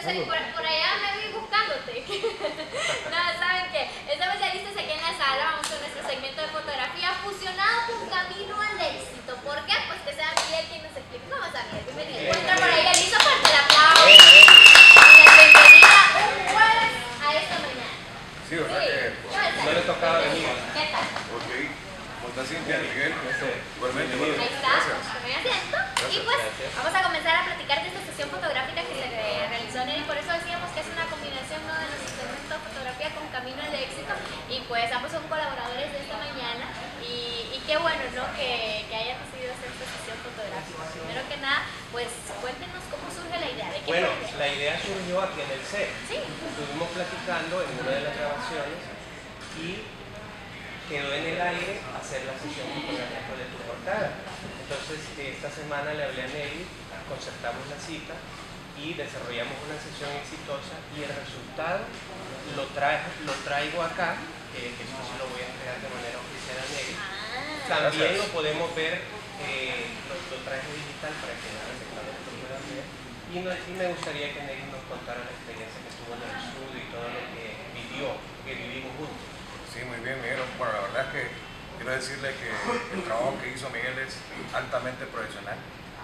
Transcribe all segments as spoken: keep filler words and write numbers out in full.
por, por allá me vi buscándote. No, ¿saben qué? Estamos ya listos aquí en la sala, vamos con nuestro segmento de fotografía fusionado con camino al éxito. ¿Por qué? Pues que sea Miguel quien nos explique. ¿Cómo está Miguel? Bienvenido. Encuentra por ahí, listo, fuerte el aplauso. Y la bienvenida un jueves a esta mañana. Sí, ¿verdad? Sí. Que No le tocaba venir. ¿Qué tal? Ok. ¿Cómo está Cintia, Miguel? Igualmente. Ahí está, tome asiento. Y pues vamos a comenzar a platicar de esta sesión fotográfica que se realizó en él, y por eso decíamos que es una combinación, ¿no?, de nuestro segmento de fotografía con camino al éxito, y pues ambos son colaboradores de esta mañana, y, y qué bueno, ¿no?, que, que hayan decidido hacer esta sesión fotográfica. Primero que nada, pues cuéntenos cómo surge la idea. ¿De qué Bueno, fue? la idea surgió aquí en el set. Sí. Estuvimos platicando en una de las grabaciones y quedó en el aire hacer la sesión fotográfica de tu portada. Entonces, esta semana le hablé a Nelly, concertamos la cita y desarrollamos una sesión exitosa, y el resultado lo, trae, lo traigo acá, que eso sí lo voy a entregar de manera oficial a Nelly. Ah. También lo podemos ver, eh, lo, lo traigo digital para que los espectadores lo puedan ver. Y, no, y me gustaría que Nelly nos contara la experiencia que tuvo en el estudio y todo lo que vivió, que vivimos juntos. Sí, muy bien, Miguel. Bueno, la verdad es que quiero decirle que el trabajo que hizo Miguel es altamente profesional.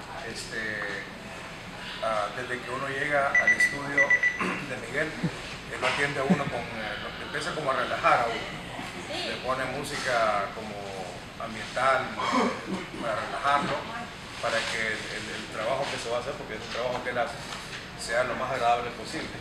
Este, uh, desde que uno llega al estudio de Miguel, él lo atiende a uno con, eh, empieza como a relajar a uno. Le pone música como ambiental para relajarlo, para que el, el, el trabajo que se va a hacer, porque es un trabajo que él hace, sea lo más agradable posible.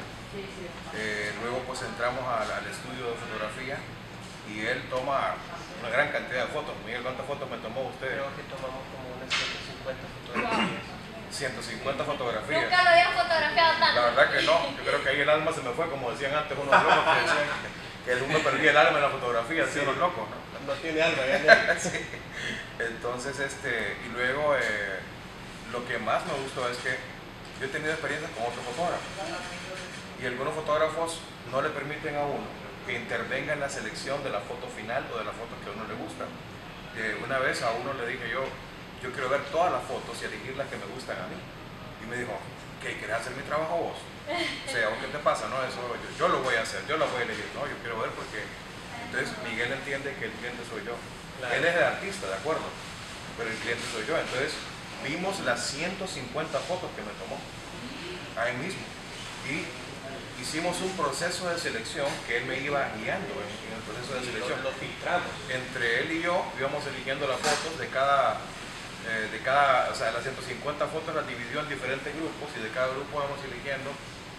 Eh, luego pues entramos al, al estudio de fotografía y él toma una gran cantidad de fotos. Miguel, ¿cuántas fotos me tomó usted? Creo que tomamos como unas ciento cincuenta fotografías. ciento cincuenta fotografías. Nunca lo habían fotografiado tanto. La verdad que no, yo creo que ahí el alma se me fue, como decían antes unos locos que decían que uno perdía el alma en la fotografía, decían los locos, ¿no? No tiene alma, ya. Sí. Entonces, este, y luego eh, lo que más me gustó es que yo he tenido experiencias con otros fotógrafos, y algunos fotógrafos no le permiten a uno que intervenga en la selección de la foto final o de las fotos que a uno le gustan. Eh, una vez a uno le dije yo, yo quiero ver todas las fotos y elegir las que me gustan a mí. Y me dijo, ¿qué? ¿Quieres hacer mi trabajo vos? O sea, ¿qué te pasa? No, eso yo, yo lo voy a hacer, yo lo voy a elegir. No, yo quiero ver porque... Entonces Miguel entiende que el cliente soy yo. Claro. Él es el artista, de acuerdo, pero el cliente soy yo. Entonces vimos las ciento cincuenta fotos que me tomó ahí mismo. Y hicimos un proceso de selección que él me iba guiando en, en el proceso de selección. Lo, lo filtramos. Entre él y yo íbamos eligiendo las fotos de cada, eh, de cada, o sea, las ciento cincuenta fotos las dividió en diferentes grupos, y de cada grupo íbamos eligiendo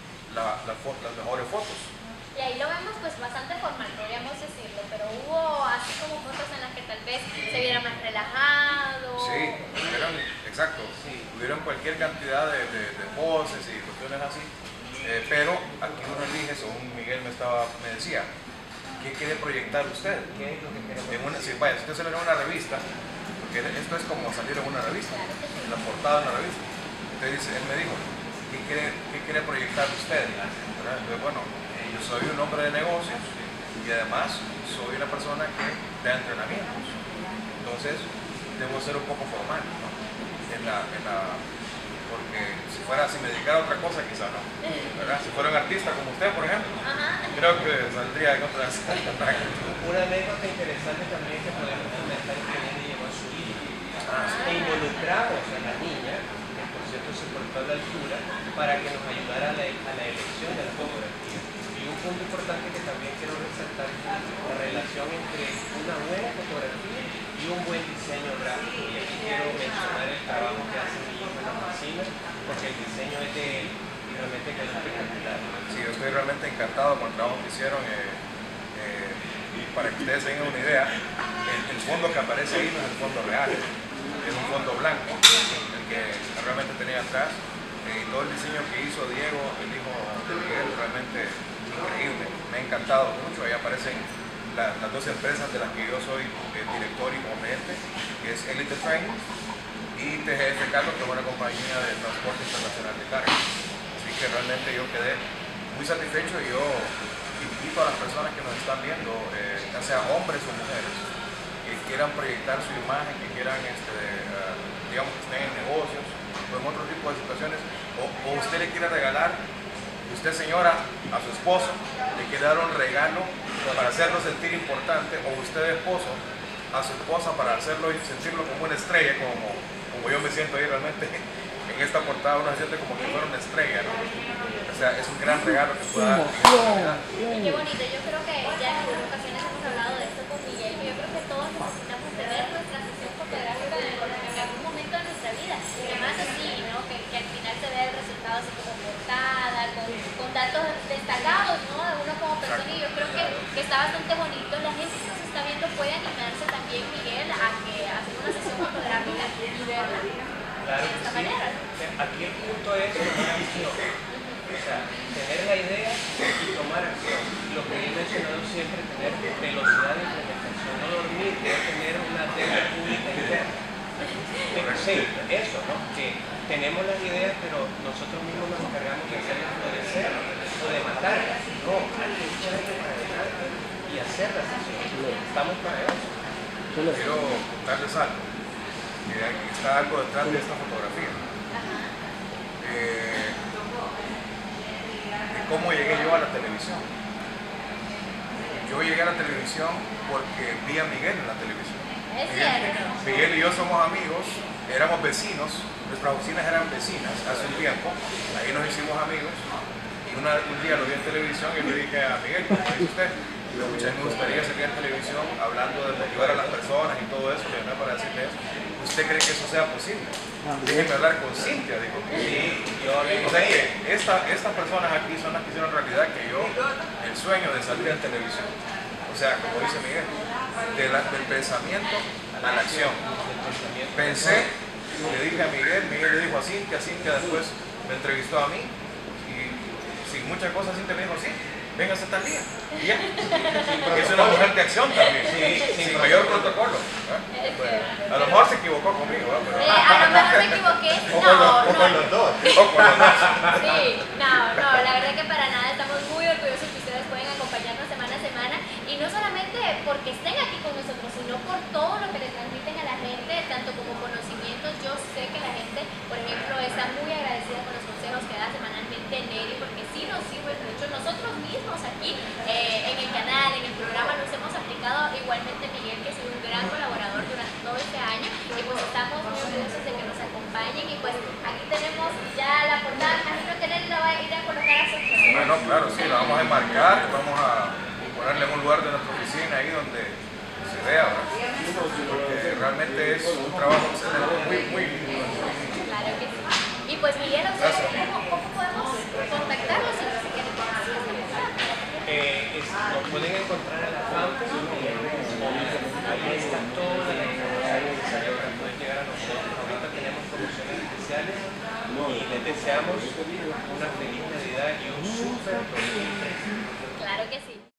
la, la fo las mejores fotos. Y ahí lo vemos pues bastante formal, podríamos decirlo, pero hubo así como fotos en las que tal vez se viera más relajado. Sí, hubieron, exacto, sí, hubieron cualquier cantidad de, de, de poses y cuestiones así. Eh, pero aquí uno elige, según Miguel me estaba, me decía, ¿qué quiere proyectar usted? ¿Qué es lo que queremos? En una, si, vaya, si usted sale en una revista, porque esto es como salir en una revista, en la portada de una revista. Entonces él me dijo, ¿qué quiere, qué quiere proyectar usted? Entonces, bueno, yo soy un hombre de negocios y además soy una persona que da entrenamientos. Entonces debo ser un poco formal, ¿no? En la, en la, porque si fuera, si me dedicara a otra cosa, quizá no, ¿verdad? Si fuera un artista como usted, por ejemplo, Ajá. creo que saldría en otras. Una anécdota interesante también que podemos comentar es que Nelly llevó a su hija Ah, sí. e involucramos a la niña, que por cierto se portó a la altura, para que nos ayudara a la, a la elección de la fotografía. Y un punto importante que también quiero resaltar es la relación entre una buena fotografía y un buen diseño gráfico. Y aquí quiero mencionar el trabajo que hace mi hijo en la oficina, porque el diseño es de él y realmente quedó espectacular. Sí, yo estoy realmente encantado con el trabajo que hicieron. Eh, eh, y para que ustedes tengan una idea, el, el fondo que aparece ahí no es el fondo real, es un fondo blanco, el que realmente tenía atrás. Eh, y todo el diseño que hizo Diego, el hijo de Miguel, realmente increíble. Me ha encantado mucho. Ahí aparecen la, las dos empresas de las que yo soy eh, director y componente, que es Elite Training y T G F Cargo, que es una compañía de transporte internacional de carga. Así que realmente yo quedé muy satisfecho, y yo invito a las personas que nos están viendo, eh, ya sea hombres o mujeres, que quieran proyectar su imagen, que quieran, este, uh, digamos, que estén en negocios o en otro tipo de situaciones, o, o usted le quiere regalar Usted, señora, a su esposo le quiere dar un regalo para hacerlo sentir importante, o usted, esposo, a su esposa para hacerlo y sentirlo como una estrella, como, como yo me siento ahí realmente en esta portada, uno se siente como que fuera una estrella, ¿no? O sea, es un gran regalo que pueda dar. Y qué bonito, yo creo que ya en algunas ocasiones hemos hablado de esto con Miguel, que yo creo que todos necesitamos tener nuestra sesión fotográfica en algún momento de nuestra vida, y más así, ¿no? Que, que al final se vea el resultado así como portada, con, con datos destacados, ¿no? De uno como persona, y yo creo que, que está bastante bonito. La gente que nos está viendo puede animarse también, Miguel, a que hacer una sesión fotográfica y verla Claro de que esta sí. manera. Aquí el punto es tomar acción. O sea, tener la idea y tomar acción. Lo que he mencionado siempre, tener velocidad de implementación, no dormir, no tener una agenda pública interna. Sí, eso, ¿no? Que tenemos las ideas, pero nosotros mismos nos encargamos de hacerlas florecer o de matarlas. No, hay que echarle para adelante y hacer la sesión. Estamos para eso. Quiero contarles algo, que aquí está algo detrás de esta fotografía. Eh, de cómo llegué yo a la televisión. Yo llegué a la televisión porque vi a Miguel en la televisión. Es Miguel, cierto. Miguel y yo somos amigos, éramos vecinos, nuestras oficinas eran vecinas hace un tiempo, ahí nos hicimos amigos, y una- un día lo vi en televisión y le dije a Miguel, ¿cómo dice usted? Y yo, "Mucha, me gustaría salir en televisión hablando de ayudar a las personas y todo eso, que no para decirle eso. ¿Usted cree que eso sea posible? Déjeme hablar con Cintia", digo. Sí, yo hablé O con sea ella. que esta, estas personas aquí son las que hicieron realidad que yo, el sueño de salir en televisión. O sea, como dice Miguel, de la- del pensamiento a la acción. Pensé, le dije a Miguel, Miguel le dijo a Cintia, Cintia después me entrevistó a mí y sin muchas cosas Cintia me dijo, sí, véngase tal día. Y ya. Porque es una mujer de acción también, sin mayor protocolo. ¿eh? A lo mejor se equivocó conmigo, ¿eh? Pero- Eh, a lo mejor me equivoqué. O con los- No, o con no. los dos. O con los dos. Sí, no, no, la verdad que para nada estamos muy orgullosos que ustedes pueden acompañarnos semana a semana, y no solamente porque estén aquí con nosotros, sino por todo lo que le transmiten a la gente, tanto como conocimientos. Yo sé que la gente, por ejemplo, está muy agradecida con los consejos que da semanalmente Neri, porque sí nos sirven mucho. Nosotros mismos aquí eh, en el canal, en el programa, los hemos aplicado. Igualmente Miguel, que ha sido un gran colaborador durante todo este año, y pues estamos muy orgullosos de que nos acompañen. Y pues aquí tenemos ya la portada, imagino que Neri la va a ir a colocar a su Bueno, claro, sí, la vamos a enmarcar, vamos a ponerle en un lugar de nuestra oficina ahí donde se vea, ¿verdad? Porque realmente es un trabajo excelente, muy, muy lindo. Claro que sí. Y pues Miguel, ¿a ustedes Gracias. cómo, cómo podemos contactarlos si si quieren conocer esta portada? Eh, es- nos pueden encontrar en la fanpage, ahí está toda la información necesaria para poder llegar a nosotros. Ahorita tenemos promociones especiales y les deseamos una feliz Navidad y un súper dos mil trece. Claro que sí.